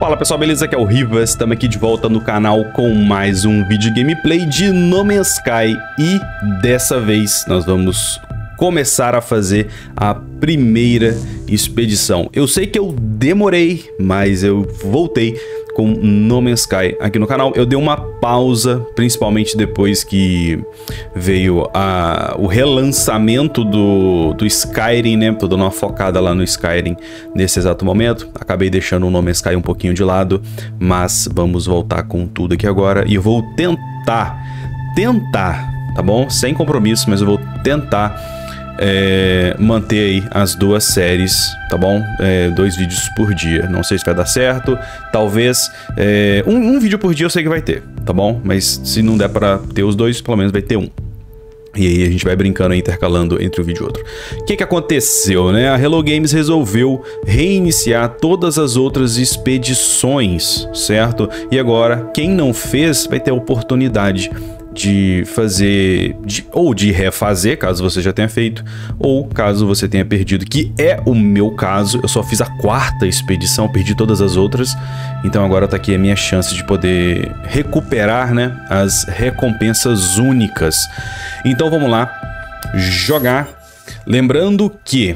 Fala pessoal, beleza? Aqui é o Rivas, estamos aqui de volta no canal com mais um vídeo gameplay de No Man's Sky e dessa vez nós vamos começar a fazer a primeira expedição. Eu sei que eu demorei, mas eu voltei com No Man's Sky aqui no canal. Eu dei uma pausa, principalmente depois que veio o relançamento do Skyrim, né? Tô dando uma focada lá no Skyrim nesse exato momento. Acabei deixando o No Man's Sky um pouquinho de lado, mas vamos voltar com tudo aqui agora. E eu vou tentar, tá bom? Sem compromisso, mas eu vou tentar manter aí as duas séries, tá bom? 2 vídeos por dia. Não sei se vai dar certo. Talvez um vídeo por dia eu sei que vai ter, tá bom? Mas se não der pra ter os dois, pelo menos vai ter um. E aí a gente vai brincando, intercalando entre um vídeo e outro. O que aconteceu, né? A Hello Games resolveu reiniciar todas as outras expedições, certo? E agora, quem não fez vai ter a oportunidade de fazer, ou de refazer, caso você já tenha feito, ou caso você tenha perdido, que é o meu caso. Eu só fiz a 4ª expedição, perdi todas as outras, então agora tá aqui a minha chance de poder recuperar, né, as recompensas únicas. Então vamos lá, jogar. Lembrando que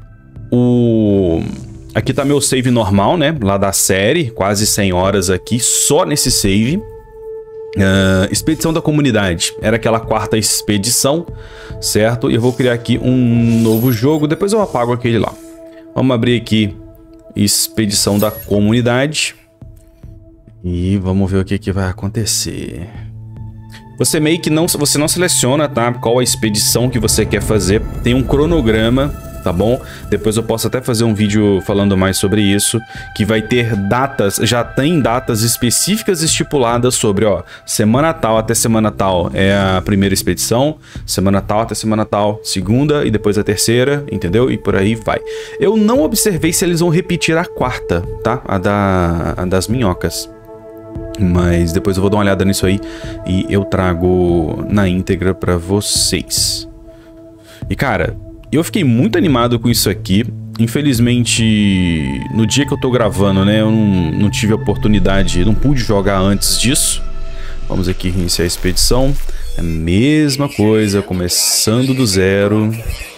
aqui tá meu save normal, né, lá da série, quase 100 horas aqui, só nesse save. Expedição da comunidade, era aquela 4ª expedição, certo? E eu vou criar aqui um novo jogo, depois eu apago aquele lá. Vamos abrir aqui expedição da comunidade e vamos ver o que vai acontecer. Você meio que você não seleciona, tá? Qual a expedição que você quer fazer, tem um cronograma, tá bom? Depois eu posso até fazer um vídeo falando mais sobre isso, que vai ter datas, já tem datas específicas estipuladas sobre, ó, semana tal até semana tal é a primeira expedição, semana tal até semana tal, segunda e depois a terceira, entendeu? E por aí vai. Eu não observei se eles vão repetir a 4ª, tá? A das minhocas. Mas depois eu vou dar uma olhada nisso aí e eu trago na íntegra pra vocês. E cara, eu fiquei muito animado com isso aqui. Infelizmente, no dia que eu tô gravando, né, eu não tive a oportunidade, não pude jogar antes disso. Vamos aqui iniciar a expedição. É a mesma coisa, começando do zero.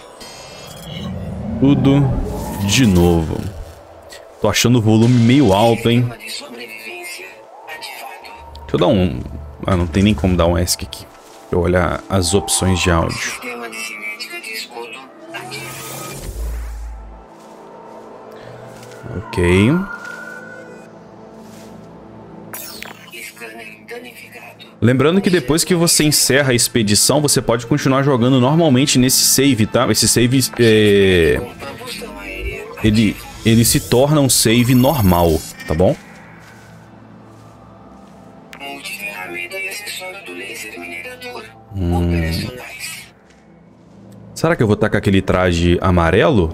Tudo de novo. Tô achando o volume meio alto, hein? Deixa eu dar um... Ah, não tem nem como dar um ESC aqui. Deixa eu olhar as opções de áudio. Ok. Lembrando que depois que você encerra a expedição, você pode continuar jogando normalmente nesse save, tá? Esse save, ele se torna um save normal, tá bom? Será que eu vou estar com aquele traje amarelo?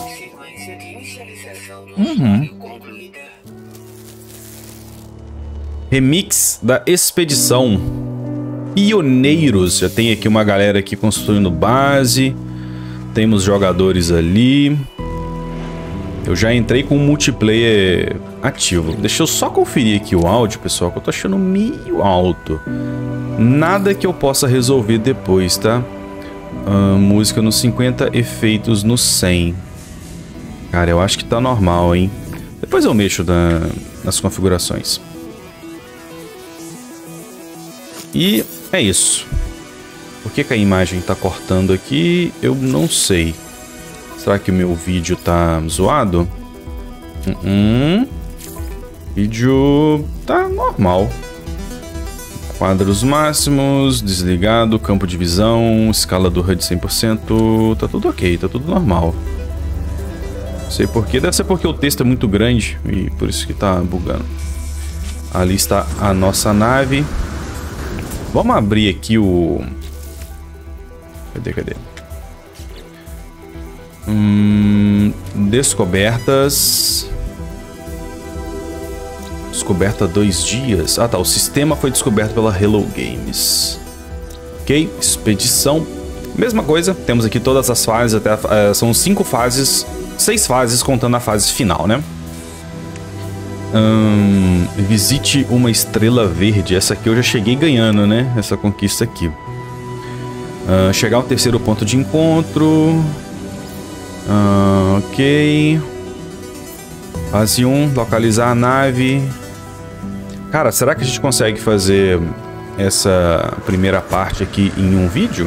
Remix da expedição Pioneiros. Já tem aqui uma galera aqui construindo base. Temos jogadores ali. Eu já entrei com o multiplayer ativo. Deixa eu só conferir aqui o áudio, pessoal, que eu tô achando meio alto. Nada que eu possa resolver depois, tá? Música no 50, efeitos no 100. Cara, eu acho que tá normal, hein? Depois eu mexo nas configurações. E é isso. Por que a imagem tá cortando aqui? Eu não sei. Será que o meu vídeo tá zoado? Vídeo tá normal. Quadros máximos, desligado, campo de visão, escala do HUD 100%. Tá tudo ok, tá tudo normal. Não sei porquê, deve ser porque o texto é muito grande e por isso que tá bugando. Ali está a nossa nave. Vamos abrir aqui o... Cadê? Descobertas. Descoberta 2 dias. Ah tá, o sistema foi descoberto pela Hello Games. Ok, expedição. Mesma coisa, temos aqui todas as fases, são 5 fases, 6 fases contando a fase final, né? Visite uma estrela verde. Essa aqui eu já cheguei ganhando, né? Essa conquista aqui. Chegar ao terceiro ponto de encontro. Ok. Fase 1, localizar a nave. Cara, será que a gente consegue fazer essa primeira parte aqui em um vídeo?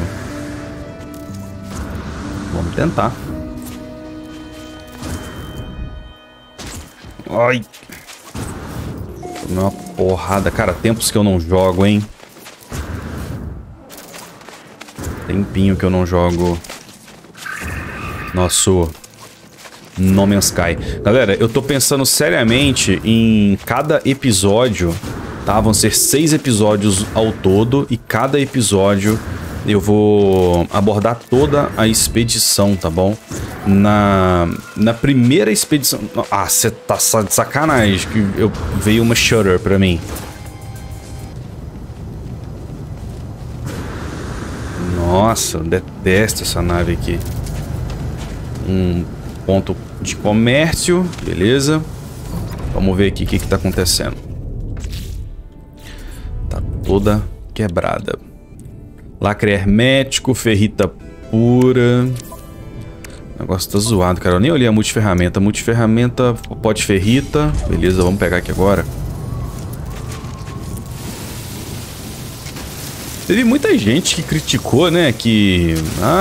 Vamos tentar. Ai. Tomei uma porrada. Cara, tempos que eu não jogo, hein? Tempinho que eu não jogo nosso No Man's Sky. Galera, eu tô pensando seriamente em cada episódio, tá? Vão ser 6 episódios ao todo e cada episódio eu vou abordar toda a expedição, tá bom? Na primeira expedição... Ah, você tá de sacanagem que veio uma Shutter pra mim. Nossa, eu detesto essa nave aqui. Um ponto de comércio, beleza. Vamos ver aqui o que tá acontecendo. Tá toda quebrada. Lacre hermético, ferrita pura. O negócio tá zoado, cara. Eu nem olhei a multiferramenta. Multiferramenta, pote ferrita. Beleza, vamos pegar aqui agora. Teve muita gente que criticou, né? Que...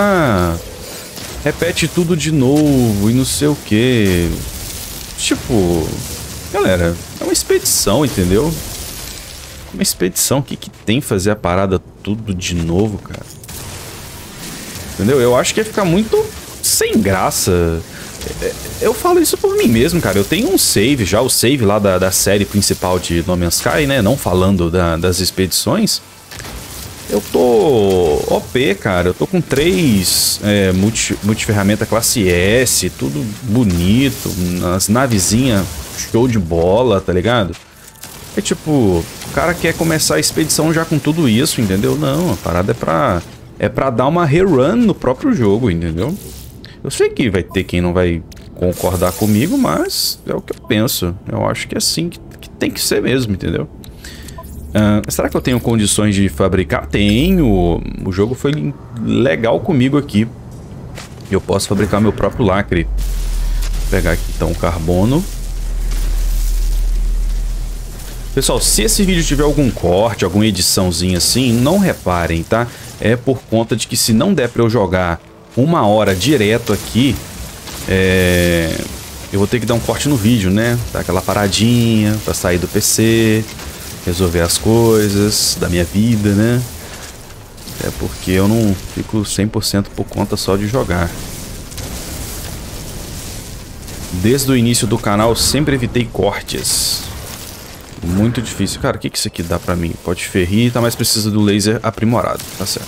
repete tudo de novo e não sei o que. Tipo... Galera, é uma expedição, entendeu? Uma expedição, o que tem fazer a parada tudo de novo, cara? Entendeu? Eu acho que ia ficar muito sem graça. Eu falo isso por mim mesmo, cara. Eu tenho um save já, o save lá da série principal de No Man's Sky, né? Não falando das expedições. Eu tô OP, cara. Eu tô com 3 multiferramenta classe S, tudo bonito, as navezinhas show de bola, tá ligado? É tipo, o cara quer começar a expedição já com tudo isso, entendeu? Não, a parada é pra dar uma rerun no próprio jogo, entendeu? Eu sei que vai ter quem não vai concordar comigo, mas é o que eu penso. Eu acho que é assim que tem que ser mesmo, entendeu? Será que eu tenho condições de fabricar? Tenho. O jogo foi legal comigo aqui. Eu posso fabricar meu próprio lacre. Vou pegar aqui então o carbono. Pessoal, se esse vídeo tiver algum corte, alguma ediçãozinha assim, não reparem, tá? É por conta de que se não der pra eu jogar 1 hora direto aqui, eu vou ter que dar um corte no vídeo, né? Dar aquela paradinha pra sair do PC, resolver as coisas da minha vida, né? É porque eu não fico 100% por conta só de jogar. Desde o início do canal eu sempre evitei cortes. Muito difícil. Cara, o que isso aqui dá pra mim? Pode ferrita, mas precisa do laser aprimorado. Tá certo.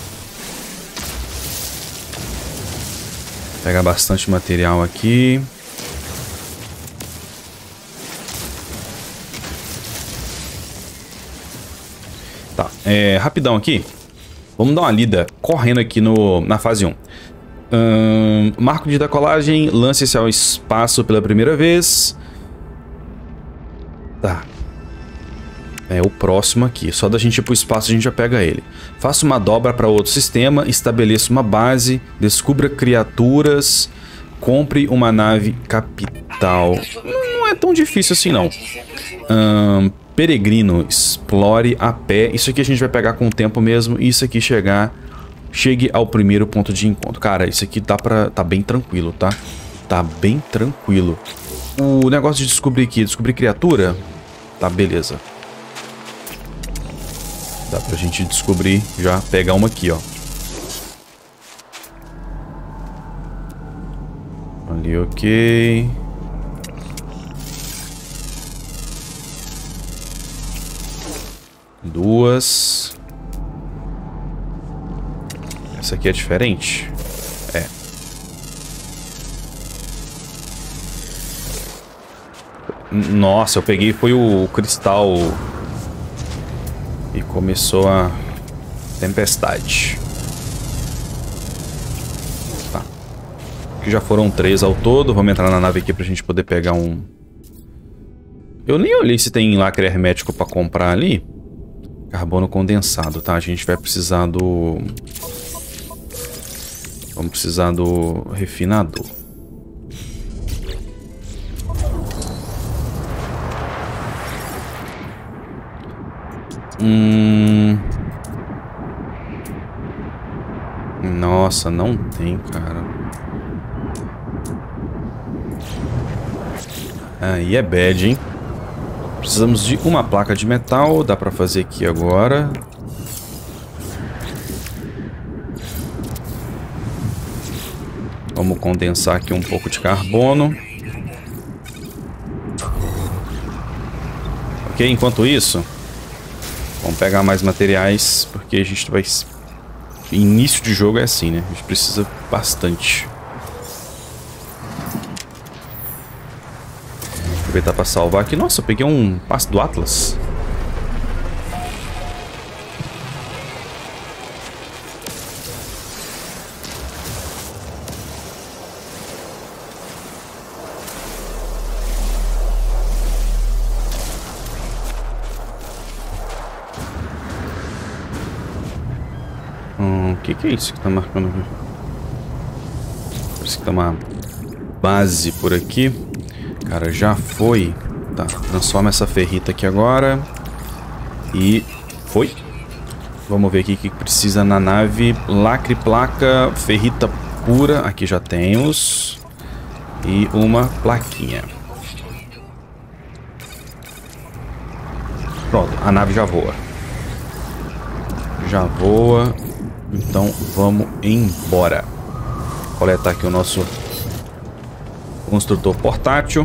Pegar bastante material aqui. Tá, rapidão aqui. Vamos dar uma lida correndo aqui na fase 1. Marco de decolagem, lance-se ao espaço pela primeira vez. Tá. É o próximo aqui. Só da gente ir pro espaço a gente já pega ele. Faça uma dobra para outro sistema, estabeleça uma base, descubra criaturas, compre uma nave capital. Não é tão difícil assim não. Peregrino, explore a pé. Isso aqui a gente vai pegar com o tempo mesmo. Isso aqui chegue ao primeiro ponto de encontro. Cara, isso aqui tá bem tranquilo, tá? Tá bem tranquilo. O negócio de descobrir criatura, tá, beleza. Dá pra gente descobrir, já pegar uma aqui, ó. Ali, ok. Duas. Essa aqui é diferente? É. Nossa, eu peguei, foi o cristal... E começou a tempestade. Tá. Aqui já foram 3 ao todo. Vamos entrar na nave aqui pra gente poder pegar Eu nem olhei se tem lacre hermético pra comprar ali. Carbono condensado, tá? A gente vai precisar do... Vamos precisar do refinador. Nossa, não tem, cara. Aí é bad, hein? Precisamos de uma placa de metal. Dá pra fazer aqui agora. Vamos condensar aqui um pouco de carbono. Ok, enquanto isso, vamos pegar mais materiais, porque a gente vai... Início de jogo é assim, né? A gente precisa bastante. Aproveitar para salvar aqui. Nossa, eu peguei um passe do Atlas. O que é isso que tá marcando aqui? Parece que tá uma base por aqui. Cara, já foi. Tá, transforma essa ferrita aqui agora. E foi. Vamos ver aqui o que precisa na nave. Lacre, placa, ferrita pura. Aqui já temos. E uma plaquinha. Pronto, a nave já voa. Já voa. Então vamos embora. Coletar aqui o nosso construtor portátil.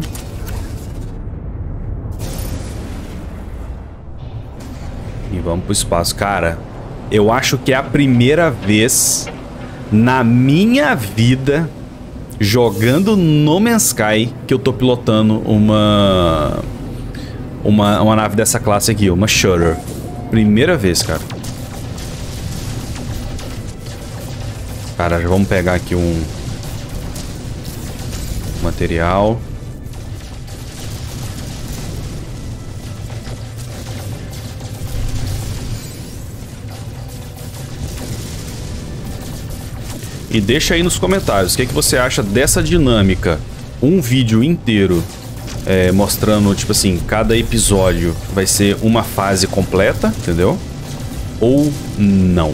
E vamos pro espaço. Cara, eu acho que é a primeira vez na minha vida jogando No Man's Sky que eu tô pilotando uma nave dessa classe aqui, uma Shuttle. Primeira vez, cara. Cara, já vamos pegar aqui um material. E deixa aí nos comentários o que você acha dessa dinâmica. Um vídeo inteiro mostrando, tipo assim, cada episódio vai ser uma fase completa, entendeu? Ou não.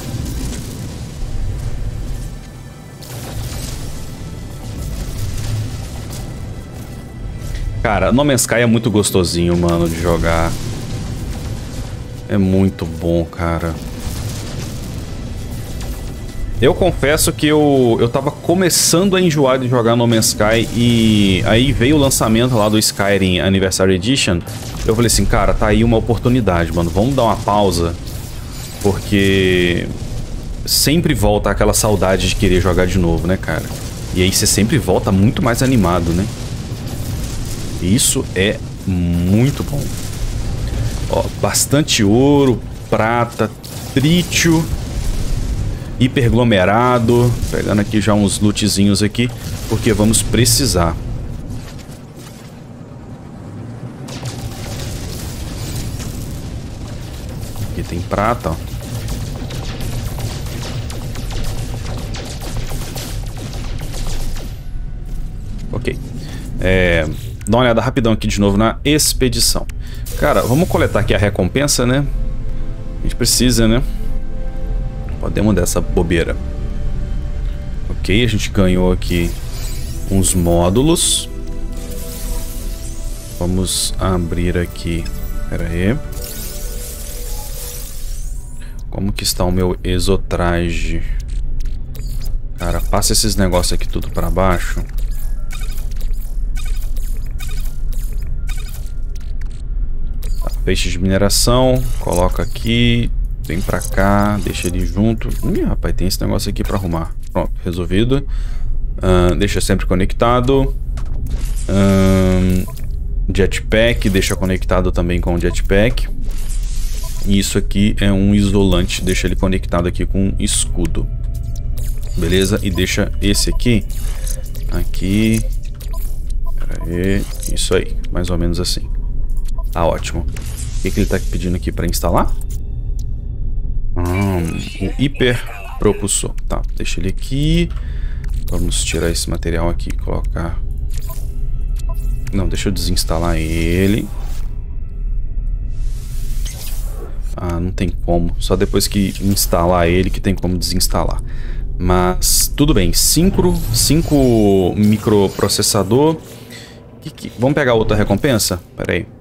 Cara, No Man's Sky é muito gostosinho, mano, de jogar. É muito bom, cara. Eu confesso que eu tava começando a enjoar de jogar No Man's Sky e aí veio o lançamento lá do Skyrim Anniversary Edition. Eu falei assim, cara, tá aí uma oportunidade, mano. Vamos dar uma pausa, porque sempre volta aquela saudade de querer jogar de novo, né, cara? E aí você sempre volta muito mais animado, né? Isso é muito bom. Ó, bastante ouro, prata, trítio, hiperglomerado. Pegando aqui já uns lootzinhos aqui, porque vamos precisar. Aqui tem prata, ó. Ok. Dá uma olhada rapidão aqui de novo na expedição. Cara, vamos coletar aqui a recompensa, né? A gente precisa, né? Podemos dessa bobeira. Ok, a gente ganhou aqui uns módulos. Vamos abrir aqui. Pera aí. Como que está o meu exotraje? Cara, passa esses negócios aqui tudo pra baixo. Peixe de mineração, coloca aqui, vem pra cá, deixa ele junto. Rapaz, tem esse negócio aqui pra arrumar. Pronto, resolvido. Deixa sempre conectado. Jetpack, deixa conectado também com o jetpack. E isso aqui é um isolante, deixa ele conectado aqui com um escudo. Beleza? E deixa esse aqui. Aqui. Pera aí. Isso aí, mais ou menos assim. Tá ótimo. O que ele tá pedindo aqui pra instalar? O hiperpropulsor. Tá, deixa ele aqui. Vamos tirar esse material aqui e colocar... Não, deixa eu desinstalar ele. Ah, não tem como. Só depois que instalar ele que tem como desinstalar. Mas tudo bem. 5 microprocessador. Vamos pegar outra recompensa? Pera aí.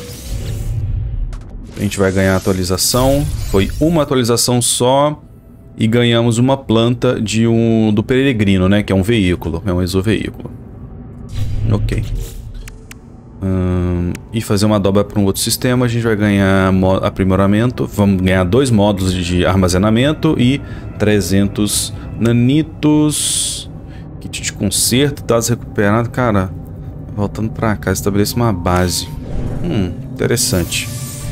A gente vai ganhar atualização. Foi uma atualização só. E ganhamos uma planta do peregrino, né? Que é um veículo. É um exoveículo. Ok. E fazer uma dobra para um outro sistema. A gente vai ganhar aprimoramento. Vamos ganhar 2 módulos de armazenamento e 300 nanitos. Kit de conserto, dados recuperados. Cara, voltando para cá, estabeleça uma base. Interessante.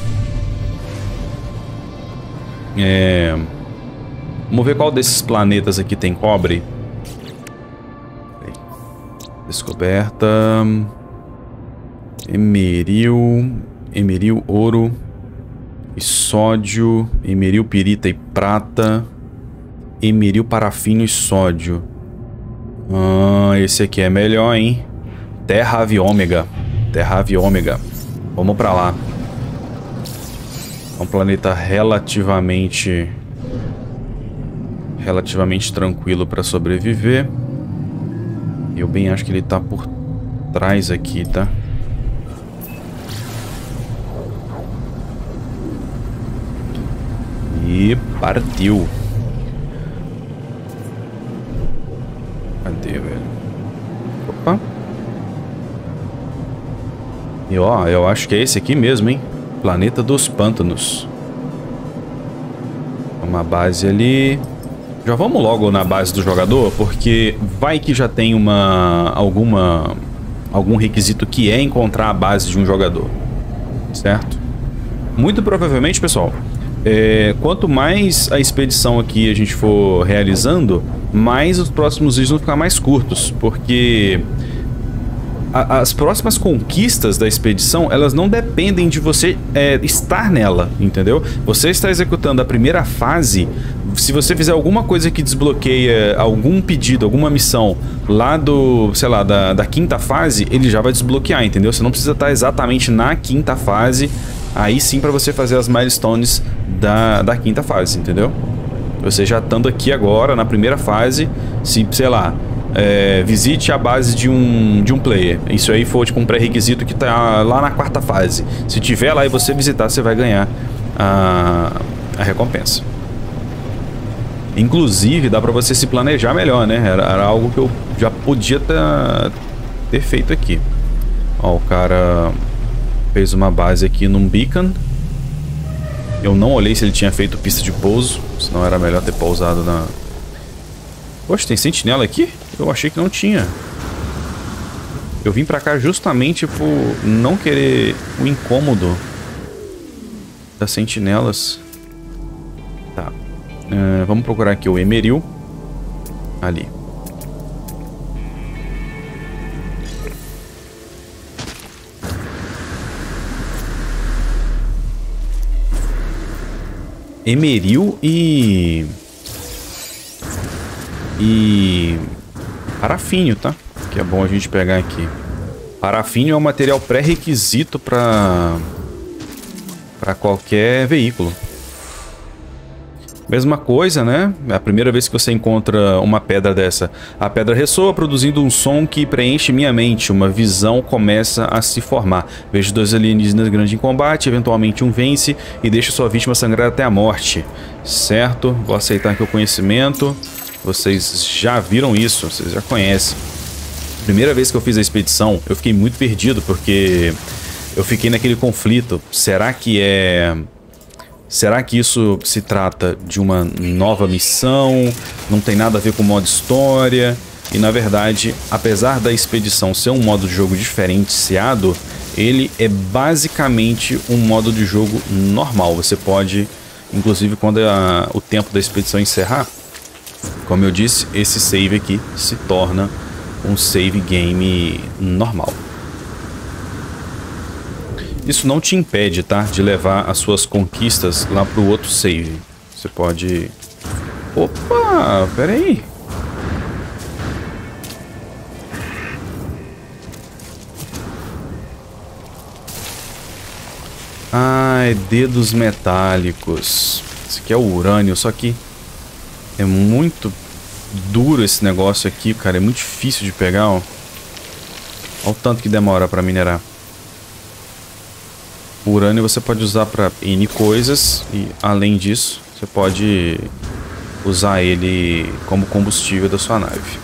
Vamos ver qual desses planetas aqui tem cobre. Descoberta. Emeril, ouro e sódio, emeril, pirita e prata, emeril, parafino e sódio. Esse aqui é melhor, hein? Terra Ave Ômega. Vamos pra lá. É um planeta relativamente tranquilo para sobreviver. Eu bem acho que ele tá por trás aqui, tá? E partiu. Cadê, velho? Opa. E ó, eu acho que é esse aqui mesmo, hein? Planeta dos Pântanos. Uma base ali. Já vamos logo na base do jogador, porque vai que já tem algum requisito que é encontrar a base de um jogador. Certo? Muito provavelmente, pessoal, quanto mais a expedição aqui a gente for realizando, mais os próximos vídeos vão ficar mais curtos, porque as próximas conquistas da expedição, elas não dependem de você estar nela, entendeu? Você está executando a primeira fase. Se você fizer alguma coisa que desbloqueia algum pedido, alguma missão lá sei lá, da quinta fase, ele já vai desbloquear, entendeu? Você não precisa estar exatamente na quinta fase, aí sim para você fazer as milestones da quinta fase, entendeu? Você já estando aqui agora, na primeira fase, se, sei lá, visite a base de um player. Isso aí for tipo um pré-requisito que tá lá na quarta fase. Se tiver lá e você visitar, você vai ganhar a recompensa. Inclusive, dá pra você se planejar melhor, né? Era algo que eu já podia ter feito aqui. Ó, o cara fez uma base aqui num beacon. Eu não olhei se ele tinha feito pista de pouso, senão era melhor ter pousado na... Poxa, tem sentinela aqui? Eu achei que não tinha. Eu vim pra cá justamente por não querer o incômodo das sentinelas. Tá. Vamos procurar aqui o Emeril. Ali. Emeril e parafínio, tá? Que é bom a gente pegar aqui. Parafínio é um material pré-requisito para qualquer veículo. Mesma coisa, né? É a primeira vez que você encontra uma pedra dessa. A pedra ressoa, produzindo um som que preenche minha mente. Uma visão começa a se formar. Vejo 2 alienígenas grandes em combate. Eventualmente um vence e deixa sua vítima sangrar até a morte. Certo? Vou aceitar aqui o conhecimento. Vocês já viram isso, vocês já conhecem. Primeira vez que eu fiz a expedição, eu fiquei muito perdido, porque eu fiquei naquele conflito. Será que isso se trata de uma nova missão? Não tem nada a ver com o modo história? E na verdade, apesar da expedição ser um modo de jogo diferenciado, ele é basicamente um modo de jogo normal. Você pode, inclusive quando o tempo da expedição encerrar, como eu disse, esse save aqui se torna um save game normal. Isso não te impede, tá? De levar as suas conquistas lá pro outro save. Você pode... Opa, pera aí. Ai, dedos metálicos. Esse aqui é o urânio, só que é muito duro esse negócio aqui, cara. É muito difícil de pegar, ó. Olha o tanto que demora pra minerar. O urânio você pode usar pra N coisas e, além disso, você pode usar ele como combustível da sua nave.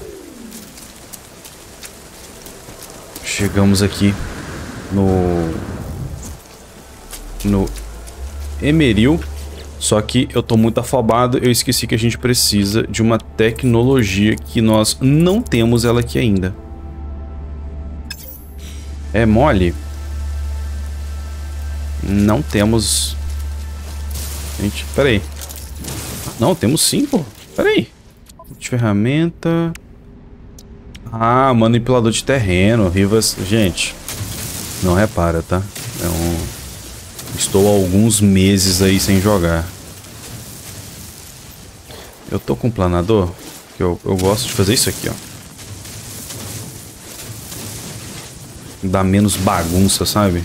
Chegamos aqui no Emeril, só que eu tô muito afobado, eu esqueci que a gente precisa de uma tecnologia que nós não temos ela aqui ainda. É mole? Não temos... Gente, peraí. Não, temos sim, pô. Peraí. De ferramenta... Ah, manipulador de terreno, Rivas. Gente, não repara, tá? Estou há alguns meses aí sem jogar. Eu tô com um planador, que eu gosto de fazer isso aqui, ó. Dá menos bagunça, sabe?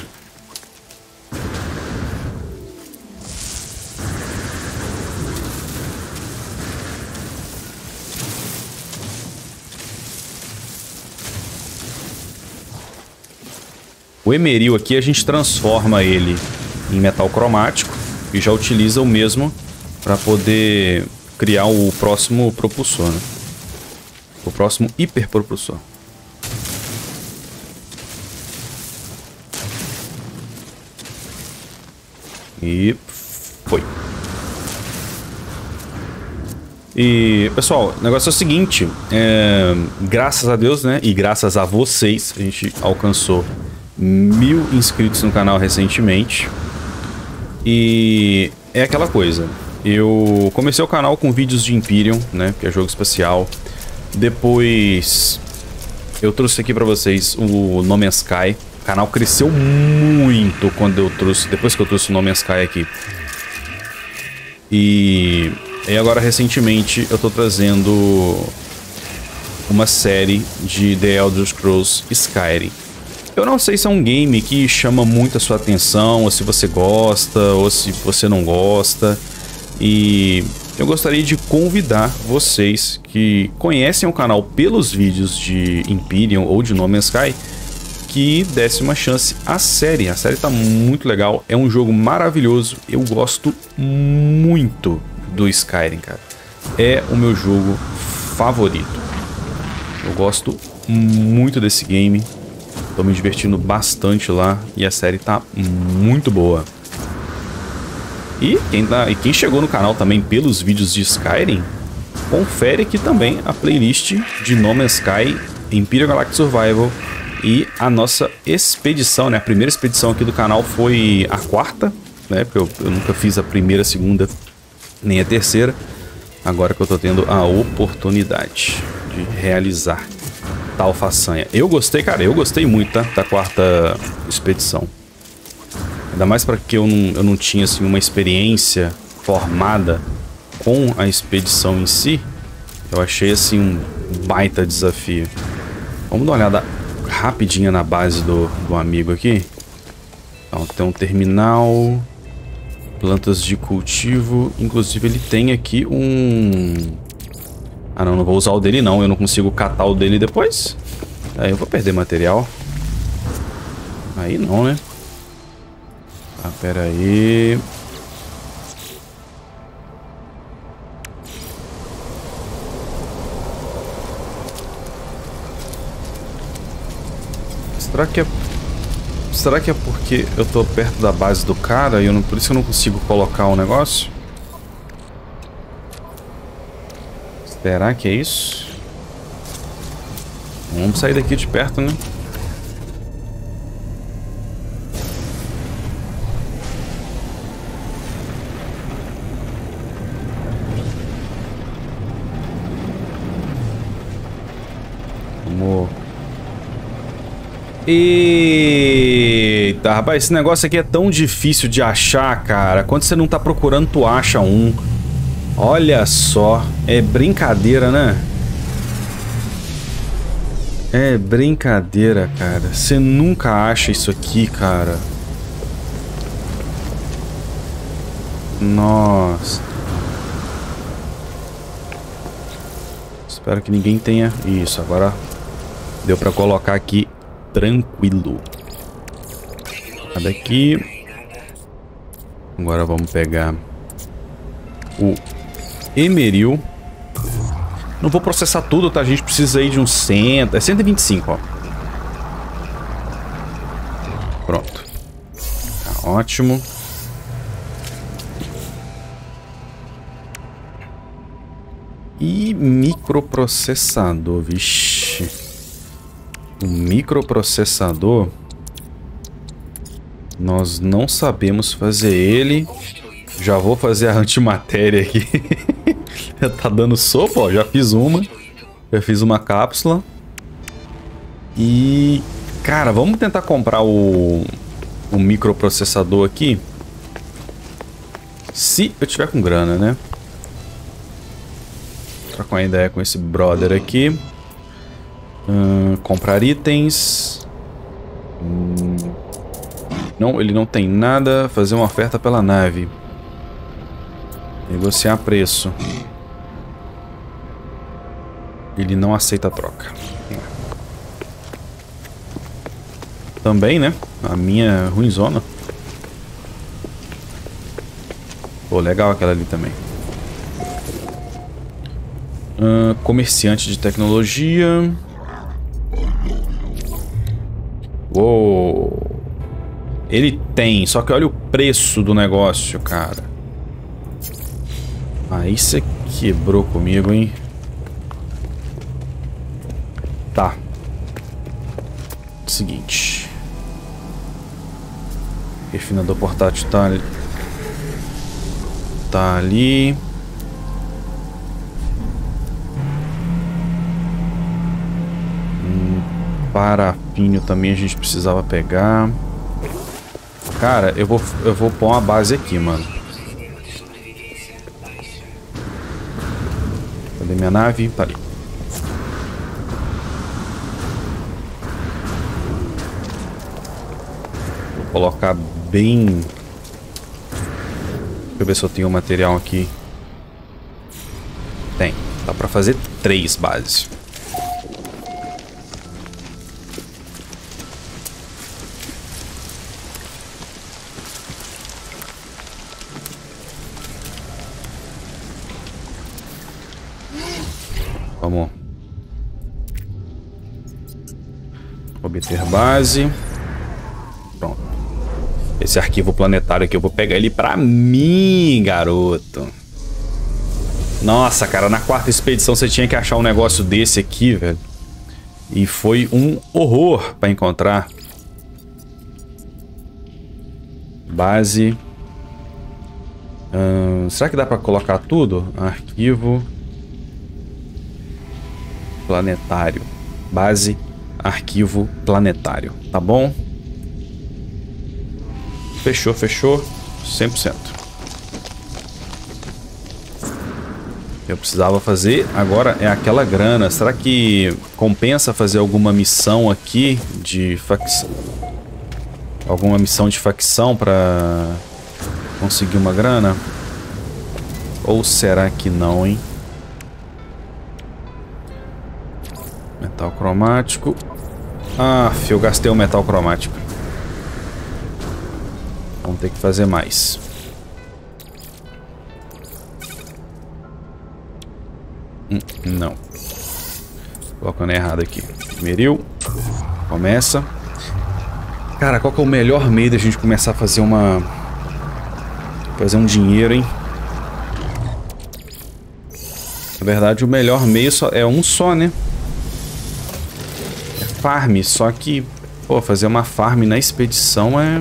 O Emeril aqui a gente transforma ele em metal cromático e já utiliza o mesmo para poder criar o próximo propulsor, né? O próximo hiperpropulsor. E foi. E, pessoal, o negócio é o seguinte, graças a Deus, né, e graças a vocês, a gente alcançou 1000 inscritos no canal recentemente. E é aquela coisa, eu comecei o canal com vídeos de Empyrion, né, que é jogo espacial. Depois eu trouxe aqui pra vocês o No Man's Sky. O canal cresceu muito quando eu trouxe, depois que eu trouxe o No Man's Sky aqui. E agora recentemente eu tô trazendo uma série de The Elder Scrolls Skyrim. Eu não sei se é um game que chama muito a sua atenção, ou se você gosta, ou se você não gosta. E eu gostaria de convidar vocês que conhecem o canal pelos vídeos de Empyrion ou de No Man's Sky, que desse uma chance à série. A série tá muito legal, é um jogo maravilhoso. Eu gosto muito do Skyrim, cara. É o meu jogo favorito. Eu gosto muito desse game. Tô me divertindo bastante lá e a série tá muito boa. E quem chegou no canal também pelos vídeos de Skyrim, confere aqui também a playlist de No Man's Sky, Empyrion Galactic Survival e a nossa expedição, né? A primeira expedição aqui do canal foi a quarta, né? Porque eu nunca fiz a primeira, a segunda, nem a terceira. Agora que eu tô tendo a oportunidade de realizar tal façanha. Eu gostei, cara, eu gostei muito, tá? Da quarta expedição. Ainda mais para que eu não tinha assim, uma experiência formada com a expedição em si. Eu achei assim um baita desafio. Vamos dar uma olhada rapidinha na base do amigo aqui. Então, tem um terminal, plantas de cultivo. Inclusive ele tem aqui um... Ah, não vou usar o dele não, eu não consigo catar o dele depois. Aí eu vou perder material. Aí não, né? Ah, pera aí. Será que é porque eu tô perto da base do cara e por isso eu não consigo colocar um negócio? Será que é isso? Vamos sair daqui de perto, né? Vamos... E Eita, rapaz, esse negócio aqui é tão difícil de achar, cara. Quando você não tá procurando, tu acha um. Olha só. É brincadeira, né? É brincadeira, cara. Você nunca acha isso aqui, cara. Nossa. Espero que ninguém tenha... Isso, agora deu pra colocar aqui tranquilo. Nada aqui. Agora vamos pegar o Emeril. Não vou processar tudo, tá? A gente precisa aí de uns 100... É 125, ó. Pronto. Tá ótimo. E microprocessador, vixe. O microprocessador... Nós não sabemos fazer ele. Já vou fazer a antimatéria aqui. Tá dando sopa, ó. Já fiz uma. Já fiz uma cápsula. E... Cara, vamos tentar comprar o microprocessador aqui. Se eu tiver com grana, né? Trocar uma ideia com esse brother aqui. Comprar itens. Não, ele não tem nada. Fazer uma oferta pela nave. Negociar preço. Ele não aceita a troca. Também, né? A minha ruinzona. Pô, legal aquela ali também. Comerciante de tecnologia. Uou. Ele tem, só que olha o preço do negócio, cara. Aí você quebrou comigo, hein? Tá. Seguinte. Refinador portátil tá ali. Tá ali. Parafínio também a gente precisava pegar. Cara, eu vou pôr uma base aqui, mano. Cadê minha nave? Tá ali. Vou colocar bem... Deixa eu ver se eu tenho material aqui. Tem. Dá pra fazer 3 bases. Vamos obter base. Pronto. Esse arquivo planetário aqui eu vou pegar ele pra mim, garoto. Nossa, cara, na 4ª expedição você tinha que achar um negócio desse aqui, velho. E foi um horror pra encontrar. Base. Será que dá pra colocar tudo? Arquivo planetário. Base, arquivo planetário. Tá bom? Fechou, fechou. 100%. Eu precisava fazer. Agora é aquela grana. Será que compensa fazer alguma missão aqui de facção? Alguma missão de facção pra conseguir uma grana? Ou será que não, hein? Metal cromático. Ah, eu gastei o metal cromático. Vamos ter que fazer mais. Não. Colocando errado aqui. Emeril. Começa. Cara, qual que é o melhor meio da gente começar a fazer uma... Fazer um dinheiro, hein? Na verdade, o melhor meio é um só, né? É farm. Só que, pô, fazer uma farm na expedição é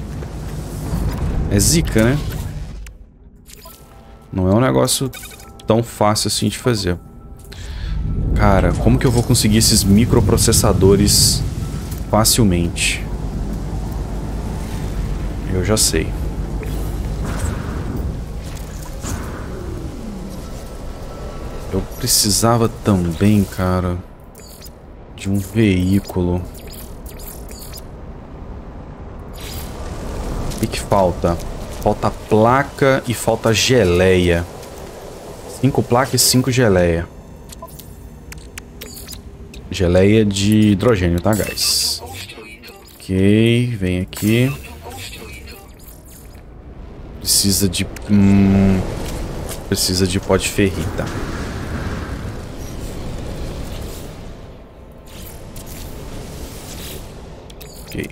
zica, né? Não é um negócio tão fácil assim de fazer. Cara, como que eu vou conseguir esses microprocessadores facilmente? Eu já sei. Eu precisava também, cara, de um veículo. O que falta? Falta placa e falta geleia. 5 placas e 5 geleia. Geleia de hidrogênio, tá, guys? Ok, vem aqui. Precisa de... precisa de pó de ferrita. Ok.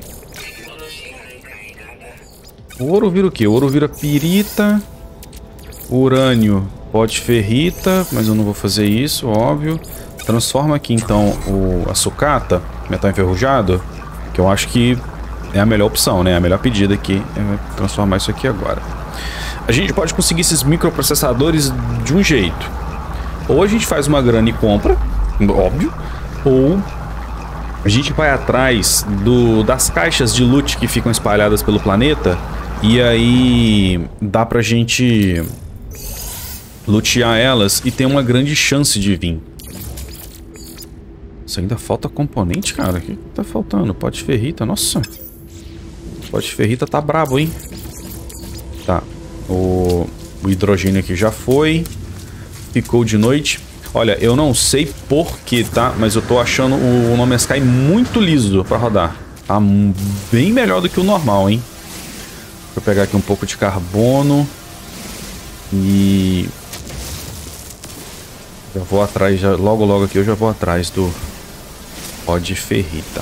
O ouro vira o quê? O ouro vira pirita. O urânio, pó de ferrita. Mas eu não vou fazer isso, óbvio. Transforma aqui, então, a sucata, metal enferrujado. Que eu acho que é a melhor opção, né? A melhor pedida aqui é transformar isso aqui agora. A gente pode conseguir esses microprocessadores de um jeito. Ou a gente faz uma grana e compra, óbvio. Ou a gente vai atrás das caixas de loot que ficam espalhadas pelo planeta. E aí dá pra gente lutear elas e tem uma grande chance de vir. Isso ainda falta componente, cara. O que tá faltando? Pó de ferrita, nossa. Pó de ferrita tá brabo, hein? Tá. O hidrogênio aqui já foi. Ficou de noite. Olha, eu não sei porquê, tá? Mas eu tô achando o No Man's Sky muito liso pra rodar. Tá bem melhor do que o normal, hein? Vou pegar aqui um pouco de carbono. E... já vou atrás, logo aqui eu já vou atrás do pó de ferrita.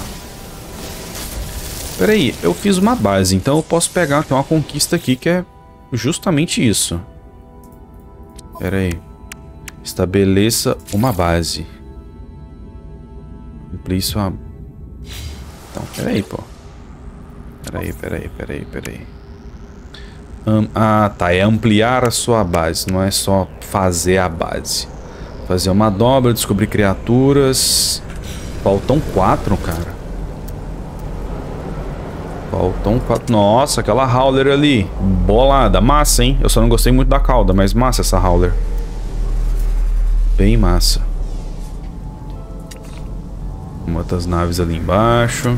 Pera aí, eu fiz uma base, então eu posso pegar, tem uma conquista aqui que é justamente isso. Pera aí. Estabeleça uma base. Cumprir isso a... Então, pera aí, pô. Pera aí. Ah, tá, é ampliar a sua base, não é só fazer a base. Fazer uma dobra, descobrir criaturas. Faltam 4, cara. Faltam 4. Nossa, aquela Howler ali. Bolada. Massa, hein? Eu só não gostei muito da cauda, mas massa essa Howler. Bem massa. Outras naves ali embaixo.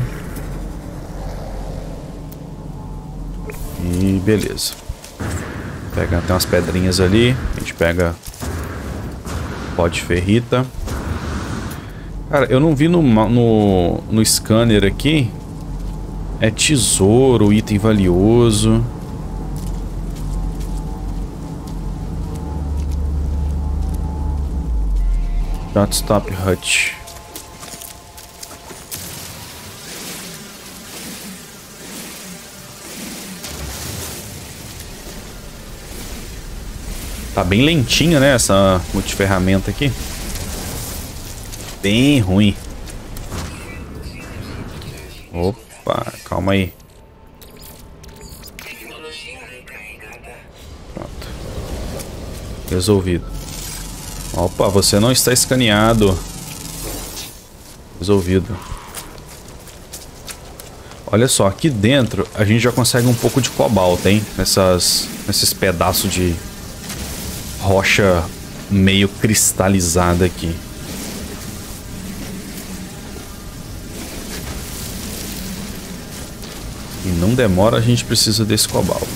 E beleza. Pega até umas pedrinhas ali. A gente pega pó de ferrita. Cara, eu não vi no scanner aqui. É tesouro, item valioso. Shotstop Hut. Tá bem lentinha, né, essa multiferramenta aqui. Bem ruim. Opa, calma aí. Pronto. Resolvido. Opa, você não está escaneado. Resolvido. Olha só, aqui dentro a gente já consegue um pouco de cobalto, hein? Nesses pedaços de rocha meio cristalizada aqui. E não demora, a gente precisa desse cobalto.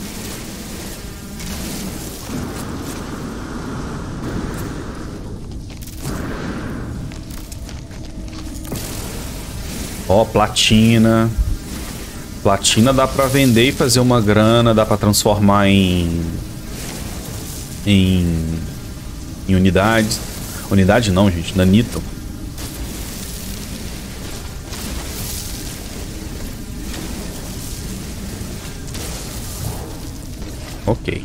Ó, platina. Platina dá pra vender e fazer uma grana, dá pra transformar em unidades. Unidade não, gente, nanito. Ok.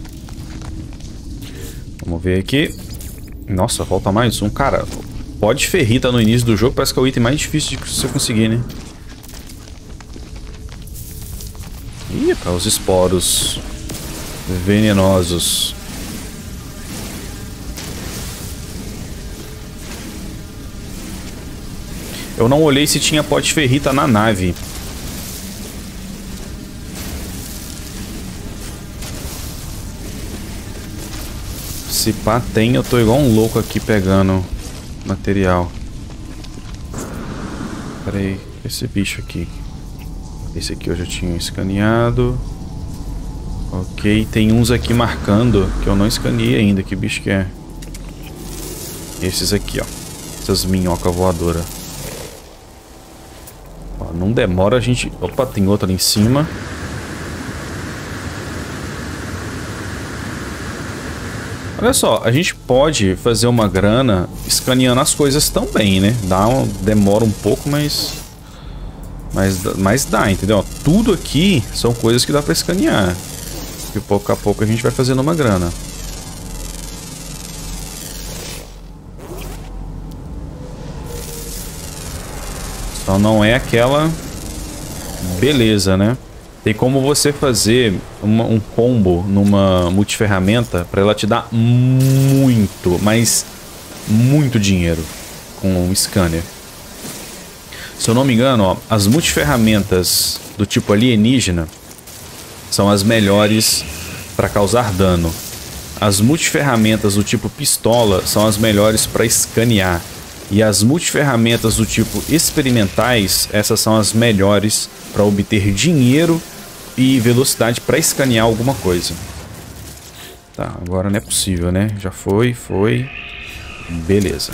Vamos ver aqui. Nossa, falta mais um. Cara, pó de ferrita no início do jogo parece que é o item mais difícil de você conseguir, né? Ih, para os esporos venenosos. Eu não olhei se tinha pó de ferrita na nave. Se pá tem, eu tô igual um louco aqui pegando material. Pera aí, esse bicho aqui. Esse aqui eu já tinha escaneado. Ok, tem uns aqui marcando que eu não escaneei ainda. Que bicho que é? Esses aqui, ó. Essas minhocas voadoras. Ó, não demora a gente... Opa, tem outra ali em cima. Olha só, a gente pode fazer uma grana escaneando as coisas também, né? Demora um pouco, mas dá, entendeu? Tudo aqui são coisas que dá pra escanear. E pouco a pouco a gente vai fazendo uma grana. Só não é aquela beleza, né? Tem como você fazer um combo numa multiferramenta para ela te dar muito, mas muito dinheiro com um scanner. Se eu não me engano, ó, as multiferramentas do tipo alienígena são as melhores para causar dano. As multiferramentas do tipo pistola são as melhores para escanear. E as multiferramentas do tipo experimentais, essas são as melhores para obter dinheiro e velocidade para escanear alguma coisa. Tá, agora não é possível, né? Já foi. Beleza.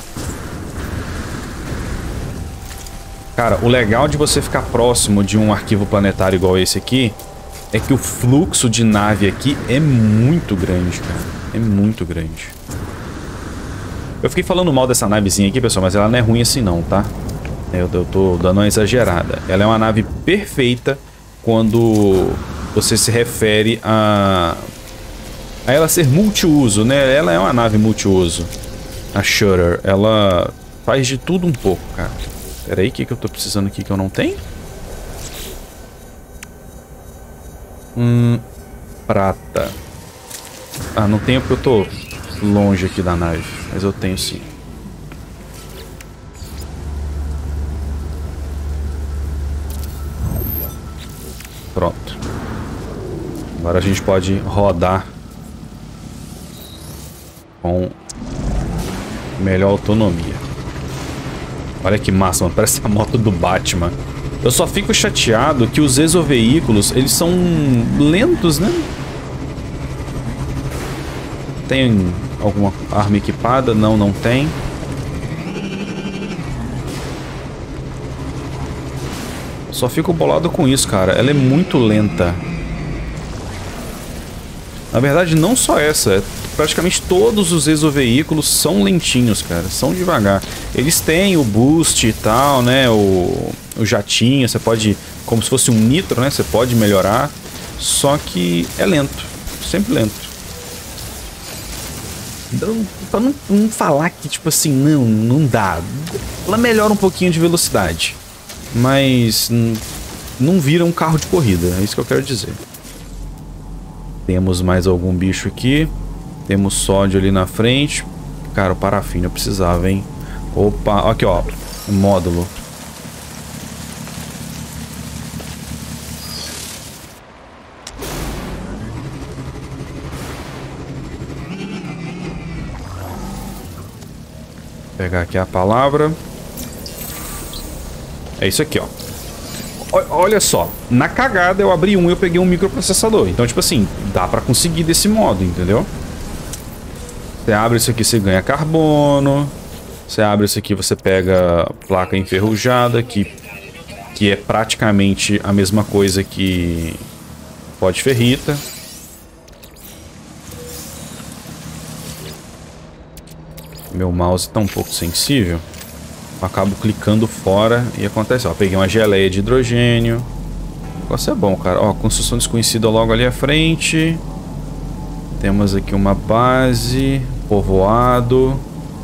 Cara, o legal de você ficar próximo de um arquivo planetário igual esse aqui é que o fluxo de nave aqui é muito grande, cara. É muito grande. Eu fiquei falando mal dessa navezinha aqui, pessoal, mas ela não é ruim assim não, tá? Eu tô dando uma exagerada. Ela é uma nave perfeita quando você se refere a ela ser multiuso, né? Ela é uma nave multiuso. A Shutter, ela faz de tudo um pouco, cara. Pera aí, o que eu tô precisando aqui que eu não tenho? Prata. Ah, não tenho porque eu tô longe aqui da nave, mas eu tenho sim. Pronto. Agora a gente pode rodar com melhor autonomia. Olha que massa, mano. Parece a moto do Batman. Eu só fico chateado que os exoveículos, eles são lentos, né? Tem alguma arma equipada? Não, não tem. Só fico bolado com isso, cara. Ela é muito lenta. Na verdade, não só essa. Praticamente todos os exoveículos são lentinhos, cara. São devagar. Eles têm o boost e tal, né? O jatinho. Você pode... Como se fosse um nitro, né? Você pode melhorar. Só que é lento. Sempre lento. Então, pra não falar que, tipo assim, não dá. Ela melhora um pouquinho de velocidade. Mas não vira um carro de corrida. É isso que eu quero dizer. Temos mais algum bicho aqui. Temos sódio ali na frente. Cara, o parafina eu precisava, hein? Opa, aqui ó. Módulo. Vou pegar aqui a palavra. É isso aqui, ó. Olha só, na cagada eu abri e eu peguei um microprocessador. Então, tipo assim, dá pra conseguir desse modo, entendeu? Você abre isso aqui, você ganha carbono. Você abre isso aqui, você pega placa enferrujada, que é praticamente a mesma coisa que pó de ferrita. Meu mouse tá um pouco sensível. Eu acabo clicando fora e acontece, ó, peguei uma geleia de hidrogênio. O negócio é bom, cara. Ó, construção desconhecida logo ali à frente. Temos aqui uma base, povoado.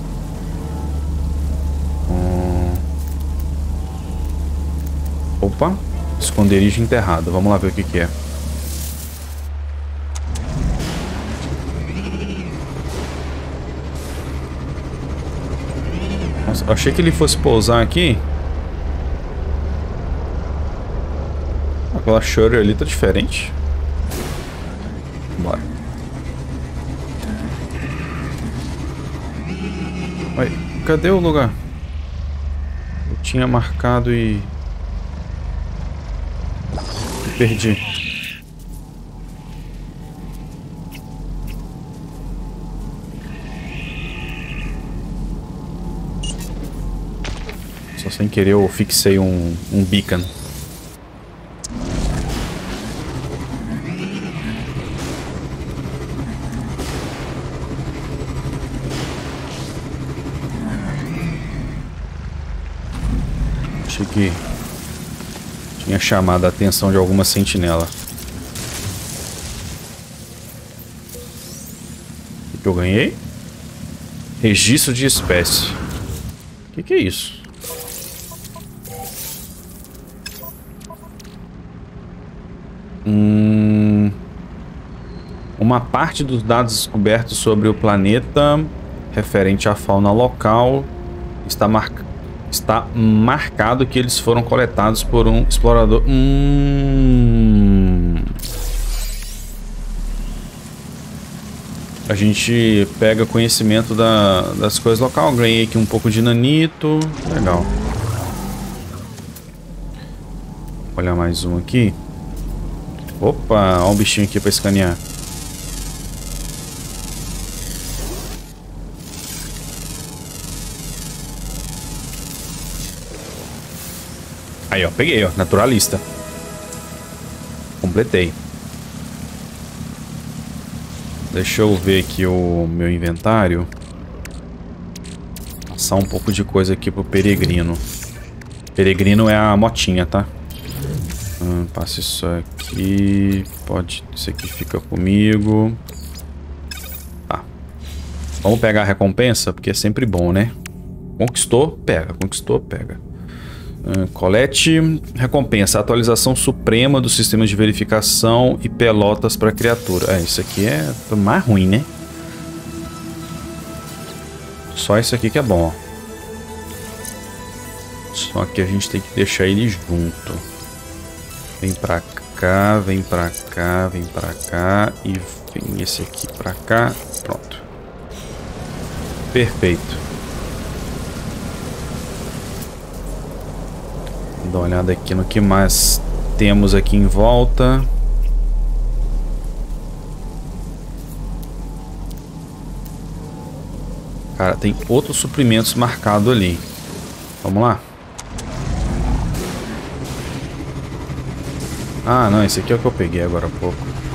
Opa, esconderijo enterrado. Vamos lá ver o que que é. Nossa, eu achei que ele fosse pousar aqui. Aquela Shutter ali tá diferente. Bora. Ué, cadê o lugar? Eu tinha marcado e perdi. Só sem querer eu fixei um beacon. Achei que tinha chamado a atenção de alguma sentinela. O que eu ganhei? Registro de espécie. O que é isso? Uma parte dos dados descobertos sobre o planeta referente à fauna local está marcado que eles foram coletados por um explorador. A gente pega conhecimento das coisas locais. Ganhei aqui um pouco de nanito. Legal. Vou olhar mais um aqui. Opa, olha um bichinho aqui para escanear. Aí, ó, peguei, ó, naturalista. Completei. Deixa eu ver aqui o meu inventário. Passar um pouco de coisa aqui pro peregrino. Peregrino é a motinha, tá? Passa isso aqui. Pode, isso aqui fica comigo. Tá. Vamos pegar a recompensa, porque é sempre bom, né? Conquistou, pega. Conquistou, pega. Colete recompensa, atualização suprema do sistema de verificação e pelotas para criatura. Isso aqui é mais ruim, né? Só isso aqui que é bom, ó. Só que a gente tem que deixar ele junto. Vem pra cá, vem pra cá, vem pra cá e vem esse aqui pra cá. Pronto. Perfeito. Vou dar uma olhada aqui no que mais temos aqui em volta. Cara, tem outros suprimentos marcados ali. Vamos lá. Ah, não, esse aqui é o que eu peguei agora há pouco.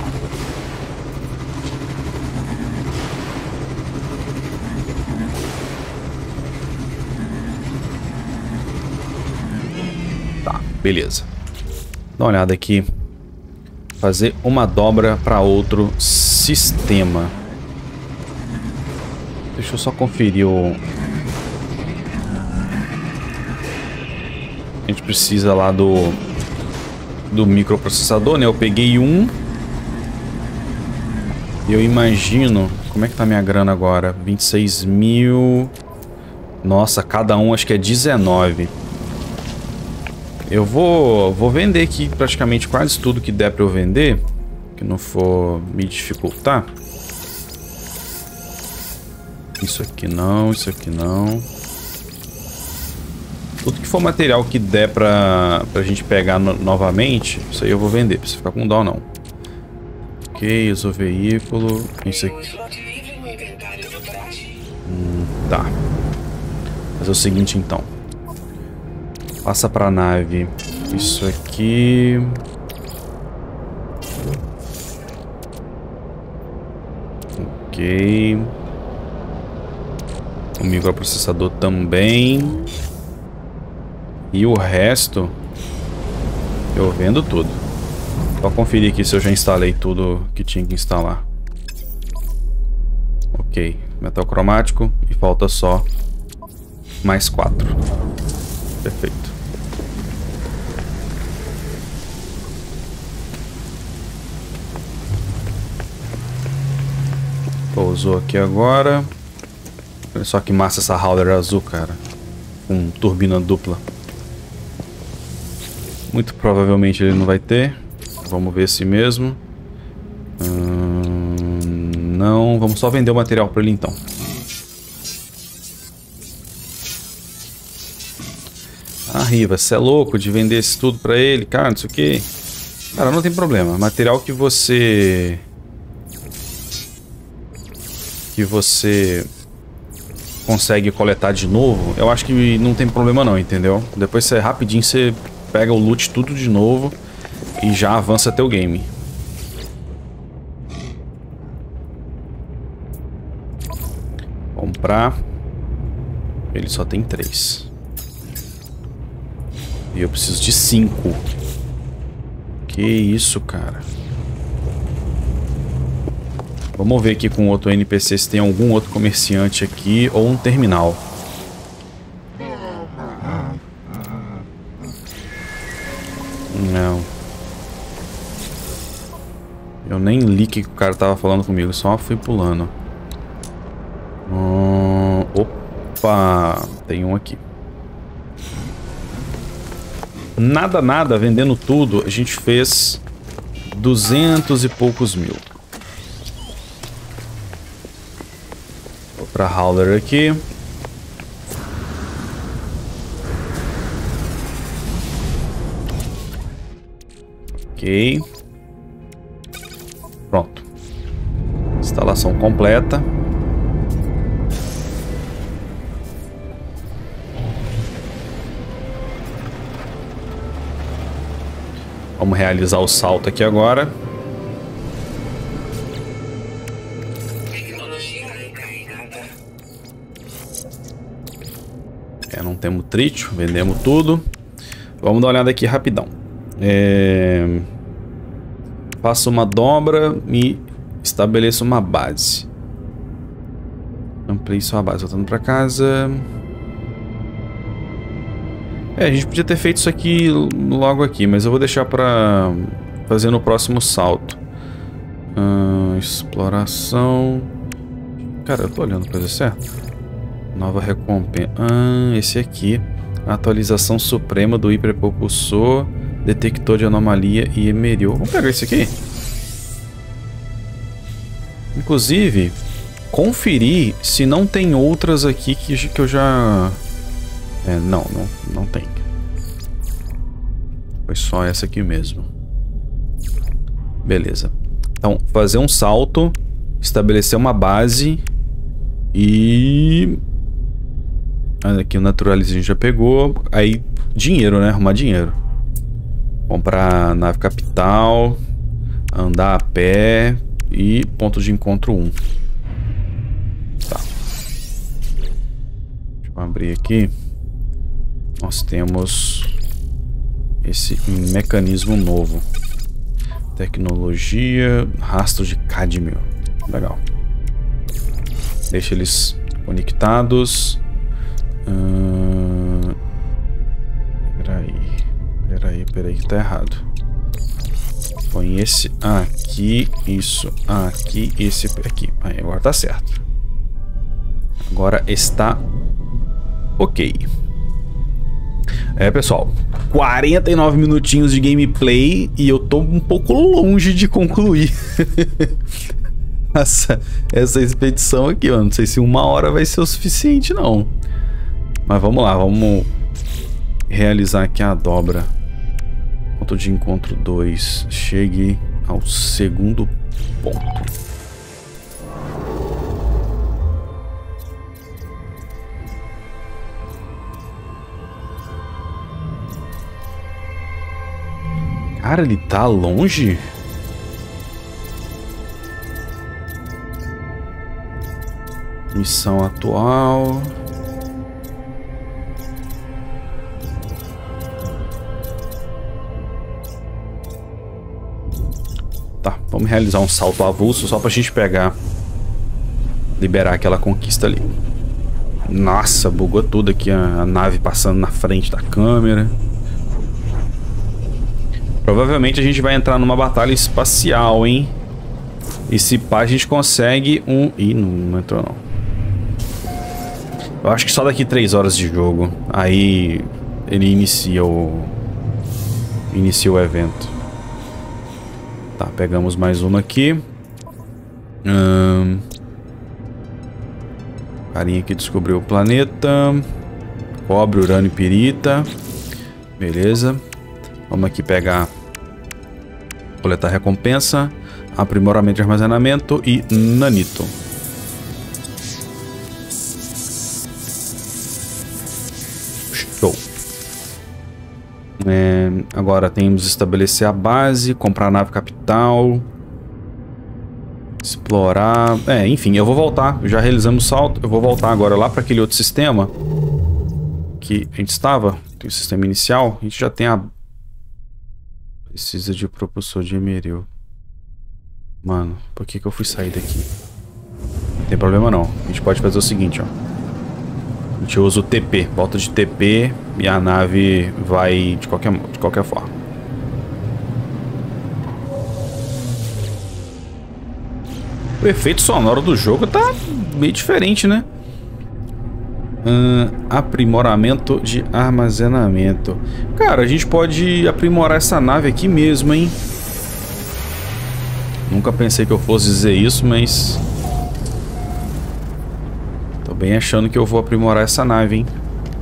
Tá, beleza. Dá uma olhada aqui. Fazer uma dobra para outro sistema. Deixa eu só conferir o... A gente precisa lá do microprocessador, né? Eu peguei um. E eu imagino... Como é que tá minha grana agora? 26 mil... Nossa, cada um acho que é 19. Eu vou vender aqui praticamente quase tudo que der pra eu vender. Que não for me dificultar. Isso aqui não, isso aqui não. Tudo que for material que der pra gente pegar novamente, isso aí eu vou vender, pra você ficar com dó não. Ok, usa o veículo. Isso aqui. Tá. Fazer o seguinte então. Passa pra nave. Isso aqui. Ok. O microprocessador também. E o resto eu vendo tudo. Só conferir aqui se eu já instalei tudo que tinha que instalar. Ok, metal cromático e falta só mais 4. Perfeito. Pousou aqui agora. Olha só que massa essa Howler azul, cara. Com turbina dupla. Muito provavelmente ele não vai ter. Vamos ver se mesmo. Não, vamos só vender o material para ele então. Riva, você é louco de vender isso tudo pra ele? Cara, não sei o que. Cara, não tem problema. Material que você consegue coletar de novo, eu acho que não tem problema não, entendeu? Depois você rapidinho você pega o loot tudo de novo e já avança teu game. Comprar. Ele só tem 3. E eu preciso de 5. Que isso, cara. Vamos ver aqui com outro NPC se tem algum outro comerciante aqui ou um terminal. Não. Eu nem li o que o cara tava falando comigo, só fui pulando. Opa, tem um aqui. Nada, vendendo tudo, a gente fez 200 e poucos mil. Vou pra Howler aqui. Ok. Pronto. Instalação completa. Vamos realizar o salto aqui agora. Não temos trítio, vendemos tudo. Vamos dar uma olhada aqui rapidão. Faço uma dobra e estabeleço uma base. Ampliei sua base, voltando para casa. A gente podia ter feito isso aqui logo aqui, mas eu vou deixar para fazer no próximo salto. Exploração. Cara, eu tô olhando a coisa certa. Nova recompensa. Esse aqui. Atualização suprema do hiperpropulsor, detector de anomalia e emeril. Vamos pegar esse aqui. Inclusive, conferir se não tem outras aqui que eu já... não tem. Foi só essa aqui mesmo. Beleza. Então, fazer um salto, estabelecer uma base e... Aqui o Naturalize a gente já pegou. Aí, dinheiro, né? Arrumar dinheiro. Comprar nave capital, andar a pé e ponto de encontro 1. Tá. Deixa eu abrir aqui. Nós temos esse mecanismo novo. Tecnologia, rastro de cádmio. Legal. Deixa eles conectados. Peraí que tá errado. Põe esse aqui, isso aqui, esse aqui. Aí, agora tá certo. Agora está ok. Pessoal, 49 minutinhos de gameplay e eu tô um pouco longe de concluir essa expedição aqui, ó. Não sei se 1 hora vai ser o suficiente, não. Mas vamos lá, vamos realizar aqui a dobra. Ponto de encontro 2. Chegue ao segundo ponto. Cara, ele tá longe? Missão atual. Tá, vamos realizar um salto avulso só pra gente pegar. Liberar aquela conquista ali. Nossa, bugou tudo aqui a nave passando na frente da câmera. Provavelmente a gente vai entrar numa batalha espacial, hein? E se pá, a gente consegue um... Ih, não entrou não. Eu acho que só daqui 3 horas de jogo. Aí ele inicia o evento. Tá, pegamos mais uma aqui. Carinha que descobriu o planeta. Cobre, urânio e pirita. Beleza. Vamos aqui pegar... Coletar recompensa. Aprimoramento de armazenamento e nanito. Show. Agora temos estabelecer a base, comprar a nave capital, explorar... enfim, eu vou voltar. Já realizamos o salto. Eu vou voltar agora lá para aquele outro sistema que a gente estava. Tem o sistema inicial. A gente já tem a... Precisa de propulsor de Emeril. Mano, por que eu fui sair daqui? Não tem problema não. A gente pode fazer o seguinte, ó. A gente usa o TP. Volta de TP e a nave vai de qualquer forma. O efeito sonoro do jogo tá meio diferente, né? Aprimoramento de armazenamento. Cara, a gente pode aprimorar essa nave aqui mesmo, hein? Nunca pensei que eu fosse dizer isso, mas... Tô bem achando que eu vou aprimorar essa nave, hein?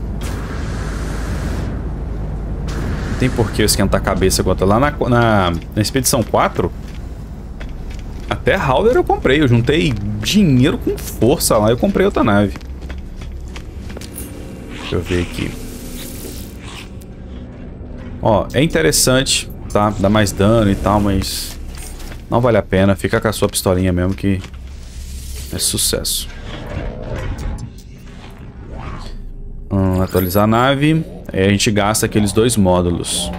Não tem por que eu esquentar a cabeça quanto lá na Expedição 4. Até Howler eu comprei. Eu juntei dinheiro com força lá e eu comprei outra nave. Deixa eu ver aqui. Ó, é interessante, tá? Dá mais dano e tal, mas não vale a pena. Fica com a sua pistolinha mesmo que é sucesso. Atualizar a nave. Aí a gente gasta aqueles 2 módulos.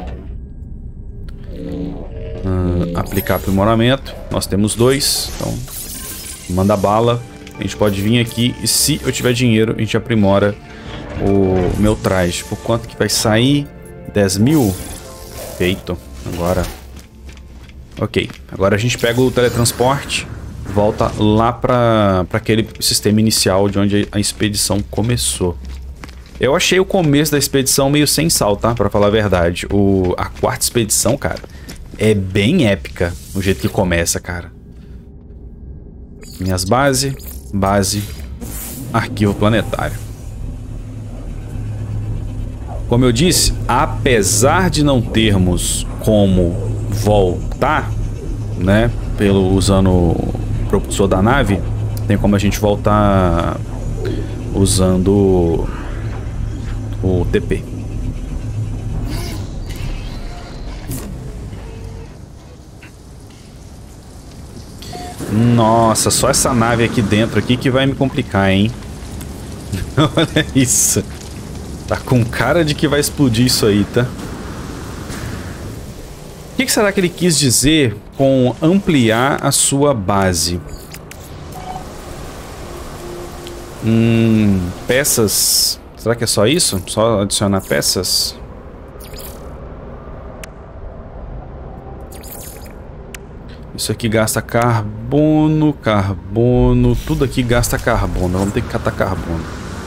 Aplicar aprimoramento. Nós temos 2. Então, manda bala. A gente pode vir aqui e se eu tiver dinheiro, a gente aprimora o meu traje. Por quanto que vai sair? 10 mil? Feito. Agora... Ok. Agora a gente pega o teletransporte. Volta lá para aquele sistema inicial de onde a expedição começou. Eu achei o começo da expedição meio sem sal, tá? Pra falar a verdade. A 4ª expedição, cara, é bem épica o jeito que começa, cara. Minhas bases. Base. Arquivo planetário. Como eu disse, apesar de não termos como voltar, né, usando o propulsor da nave, tem como a gente voltar usando o TP. Nossa, só essa nave aqui dentro aqui que vai me complicar, hein? Olha isso. Tá com cara de que vai explodir isso aí, tá? O que será que ele quis dizer com ampliar a sua base? Peças. Será que é só isso? Só adicionar peças? Isso aqui gasta carbono, carbono. Tudo aqui gasta carbono. Vamos ter que catar carbono.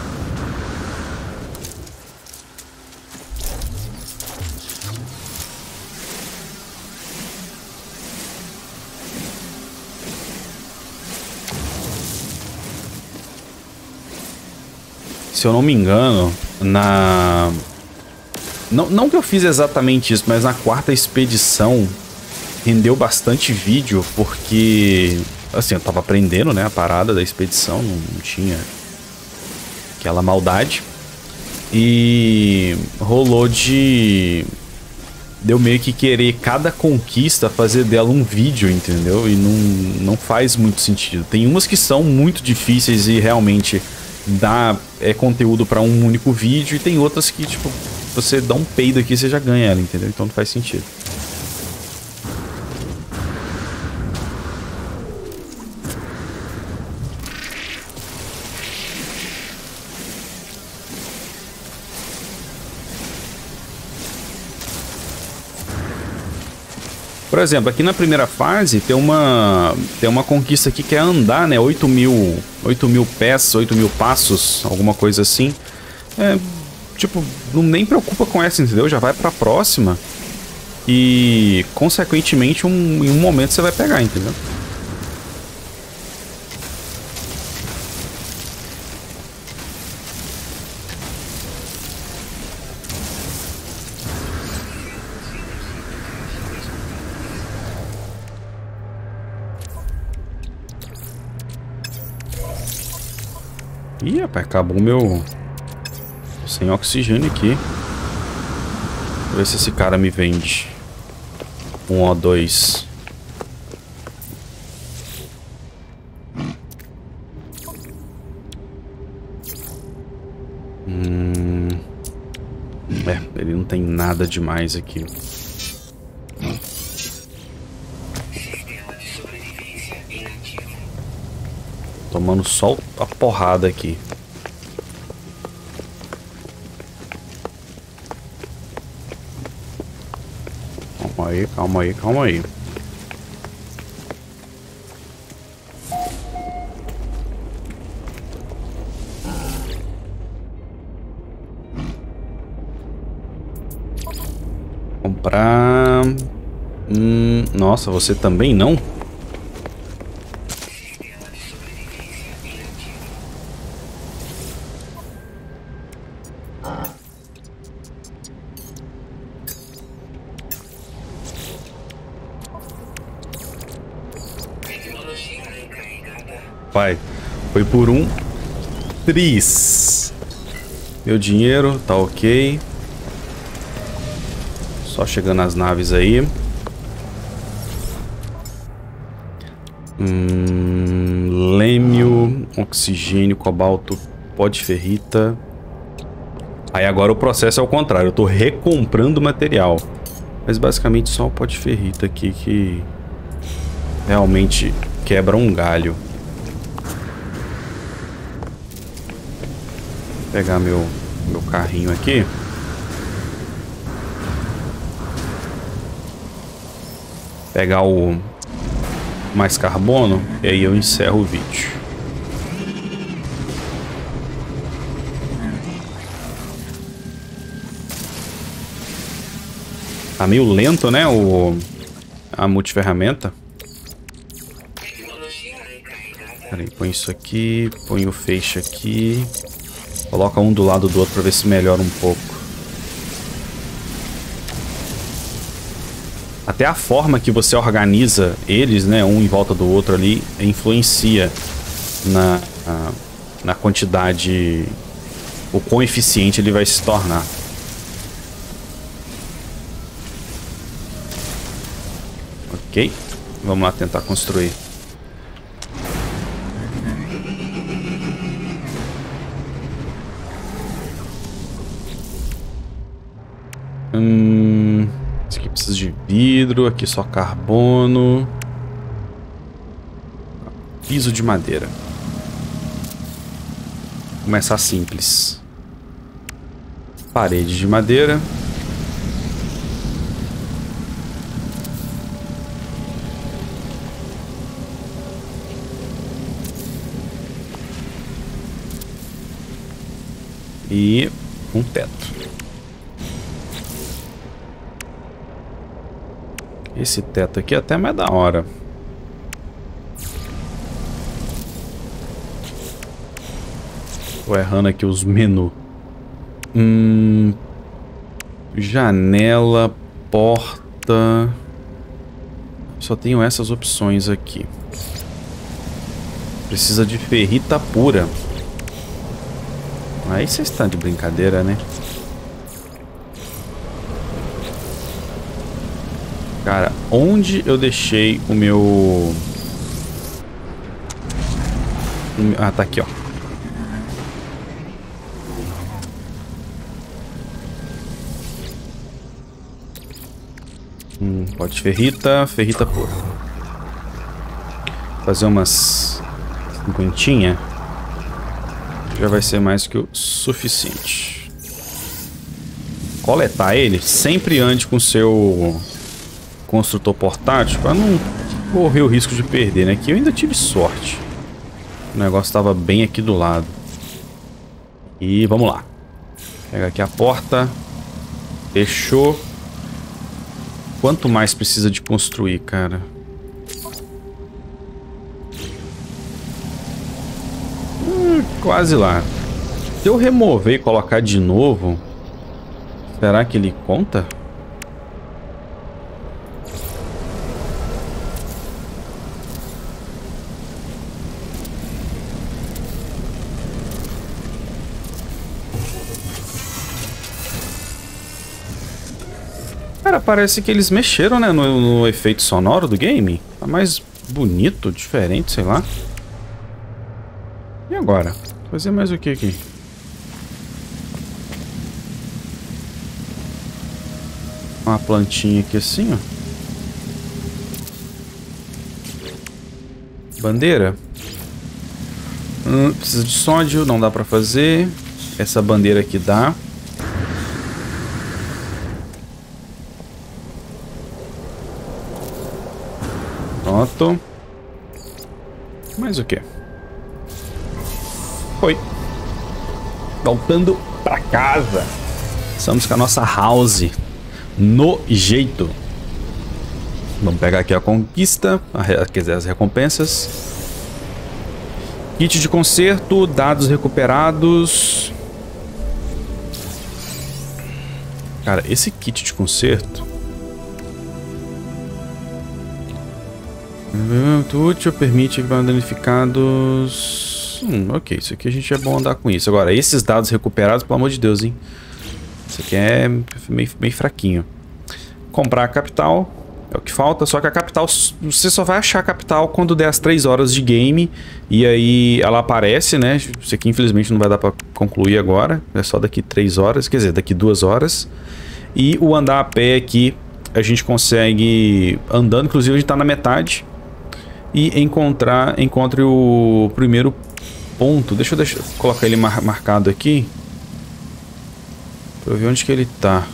Se eu não me engano, não que eu fiz exatamente isso, mas na 4ª expedição rendeu bastante vídeo, porque, assim, eu tava aprendendo, né, a parada da expedição, não tinha aquela maldade. E rolou de eu meio que querer cada conquista fazer dela um vídeo, entendeu? E não faz muito sentido. Tem umas que são muito difíceis e realmente dá conteúdo para um único vídeo, e tem outras que, tipo, você dá um peido aqui e você já ganha ela, entendeu? Então não faz sentido. Por exemplo, aqui na primeira fase tem uma conquista aqui que é andar, né? 8 mil pés, 8 mil passos, alguma coisa assim. Tipo, nem preocupa com essa, entendeu? Já vai pra próxima e, consequentemente, em um momento você vai pegar, entendeu? Ih, rapaz, acabou meu... Tô sem oxigênio aqui. Vou ver se esse cara me vende. Um ou dois. Ele não tem nada demais aqui. Tomando só a porrada aqui. Calma aí, calma aí, calma aí. Comprar... nossa, você também não? Pai, foi por um tris. Meu dinheiro, tá ok. Só chegando as naves aí. Lêmio, oxigênio, cobalto, pó de ferrita. Aí agora o processo é o contrário. Eu tô recomprando material. Mas basicamente só o pó de ferrita aqui que realmente quebra um galho. Vou pegar meu carrinho aqui. Pegar o mais carbono e aí eu encerro o vídeo. Tá meio lento, né, a multiferramenta. Peraí, põe isso aqui, põe o feixe aqui. Coloca um do lado do outro pra ver se melhora um pouco. Até a forma que você organiza eles, né, um em volta do outro ali, influencia na quantidade, o quão eficiente ele vai se tornar. Ok, vamos lá tentar construir. Esse aqui precisa de vidro, aqui só carbono. Piso de madeira. Vou começar simples. Parede de madeira. E um teto. Esse teto aqui é até mais da hora. Tô errando aqui os menus. Janela, porta. Só tenho essas opções aqui. Precisa de ferrita pura. Aí vocês estão de brincadeira, né? Cara, onde eu deixei o meu... Ah, tá aqui, ó. Pode ferrita, ferrita pura. Fazer umas 50. Já vai ser mais que o suficiente. Coletar ele, sempre ande com o seu construtor portátil para não correr o risco de perder, né? Que eu ainda tive sorte. O negócio estava bem aqui do lado. E vamos lá. Pega aqui a porta. Fechou. Quanto mais precisa de construir, cara? Quase lá. Se eu remover e colocar de novo, será que ele conta? Cara, parece que eles mexeram, né, no efeito sonoro do game. Tá mais bonito, diferente, sei lá. E agora? Fazer mais o que aqui? Uma plantinha aqui assim, ó. Bandeira. Precisa de sódio, não dá pra fazer. Essa bandeira aqui dá. Pronto. Mais o que? Foi. Voltando pra casa. Estamos com a nossa house no jeito. Vamos pegar aqui a conquista, quer dizer, as recompensas. Kit de conserto, dados recuperados. Cara, esse kit de conserto muito útil, permite equipamentos danificados. Ok, isso aqui a gente é bom andar com isso. Agora, esses dados recuperados, pelo amor de Deus, hein? Isso aqui é meio fraquinho. Comprar a capital é o que falta, só que a capital, você só vai achar a capital quando der as 3 horas de game. E aí ela aparece, né? Isso aqui infelizmente não vai dar pra concluir agora. É só daqui 3 horas, quer dizer, daqui 2 horas. E o andar a pé aqui, a gente consegue andando, inclusive a gente tá na metade. E encontre o primeiro ponto. Deixa eu colocar ele marcado aqui. Pra eu ver onde que ele tá.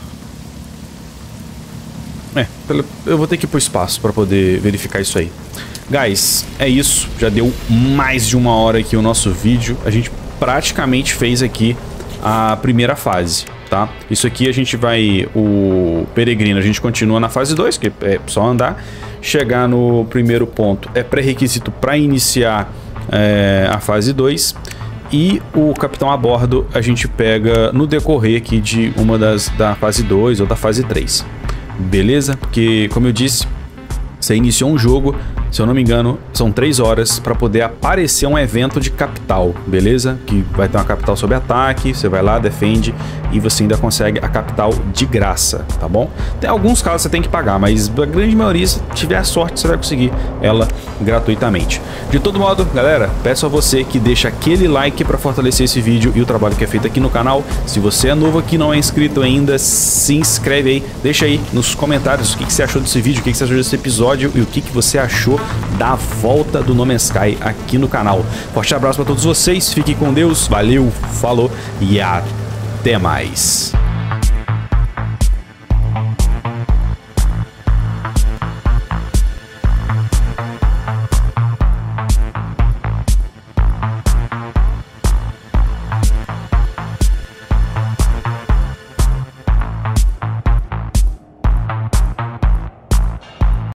Eu vou ter que ir pro espaço pra poder verificar isso aí. Guys, é isso. Já deu mais de 1 hora aqui o nosso vídeo. A gente praticamente fez aqui a primeira fase, tá? Isso aqui a gente vai... O peregrino a gente continua na fase 2, que é só andar. Chegar no primeiro ponto é pré-requisito para iniciar a fase 2. E o capitão a bordo a gente pega no decorrer aqui de uma da fase 2 ou da fase 3. Beleza? Porque, como eu disse, você iniciou um jogo, se eu não me engano, são 3 horas para poder aparecer um evento de capital, beleza? Que vai ter uma capital sob ataque, você vai lá, defende e você ainda consegue a capital de graça, tá bom? Tem alguns casos que você tem que pagar, mas a grande maioria, se tiver a sorte, você vai conseguir ela gratuitamente. De todo modo, galera, peço a você que deixe aquele like para fortalecer esse vídeo e o trabalho que é feito aqui no canal. Se você é novo aqui, não é inscrito ainda, se inscreve aí, deixa aí nos comentários o que você achou desse vídeo, o que você achou desse episódio e o que você achou da volta do No Man's Sky aqui no canal. Forte abraço para todos vocês, fiquem com Deus, valeu, falou e até mais.